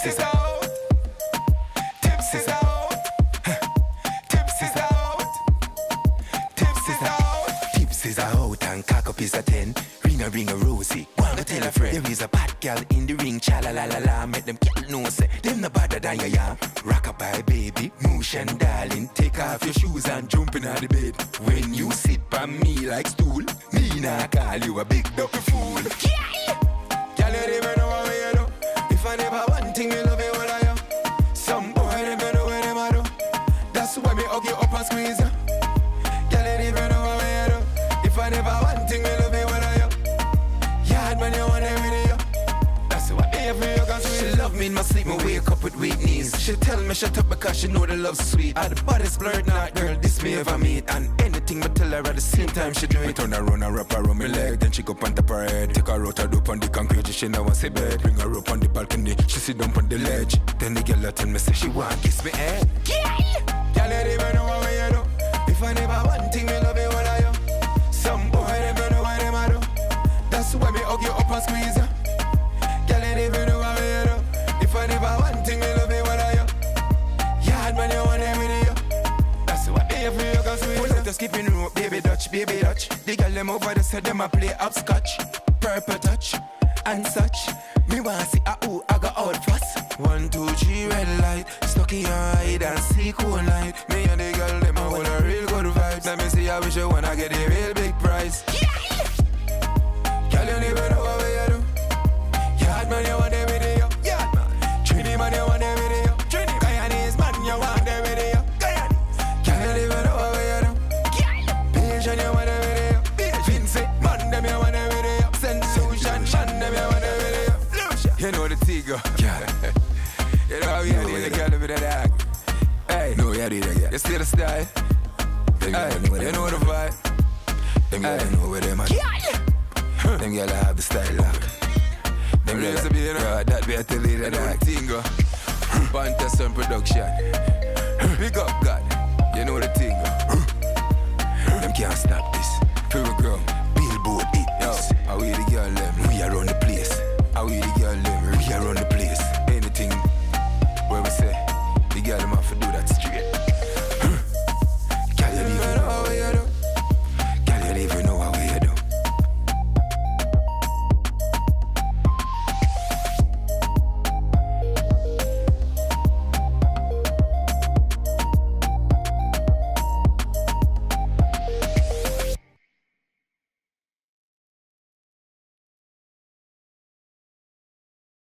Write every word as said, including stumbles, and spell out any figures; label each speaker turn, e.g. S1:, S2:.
S1: Tips is out. Tips is out. Tips is out. Tips is out. Tips is out and cock up is a ten. Ring a ring a rosy. Wanna tell a friend. There is a bad girl in the ring. Cha la la la la. Make them girl know say them no better than ya ya. Rockabye baby, motion darling. Take off your shoes and jump in the bed. When you sit by me like stool, me nah call you a big dopey fool. Yeah. Girl, you never know what you do. If I never one thing, me love it what I am. Some boy never know where them a do. That's why me hug you up and squeeze you. Girl, you never know what you do. If I never one thing, me love it what I am. Yard man, you want every day. That's why every you can squeeze. She love me in my sleep, me wake up with weak knees. She tell me shut up because she know the love's sweet. All the body's blurred now, girl, this me ever meet. And anything but tell her at the same time she do it. Me turn her around and wrap her around my leg. Then she go on top her head. Take her out her dope on the concrete, she now want say bed. Bring her up on the balcony, she sit down on the ledge. Then the girl tell me say she want kiss me head. Girl, you never know what you do. If I never one thing, me love it what I am. Some boy never know what them a do. That's why me hug you up and squeeze you. Girl, you never know what you do. If I never one thing, me love it what I am. Yard man, you want every day. That's why every you can squeeze. Pull out the skipping rope, baby Dutch, baby Dutch. The girl them over there said them a play upscotch. Purple touch and such. Me want see a ooh, I got out fast. One, two, three, red light. Stuck in your hide and see cool night. Me and the girl them a hold a real good vibes. Let me see how wish you wanna get a real big prize. Yeah. Girl, you never know what you do. Yard man, you want every day. Yard man. Trini man, you want every day. Trini. Guyanese man, you want every day. Guyanese. Girl, you never know what you do. Asian, you want every day. Vincent man, them you want every day. Sensation, Shan, them you want every day. You know the Tigo. You know how you do the girl with the dog. Hey, no, you do the girl. You see the style? Hey, you know the vibe. Them girls know where them at. Them girls have the style of. Them girls be, you know, that be a tell you the dog. Tingo. Pantason production.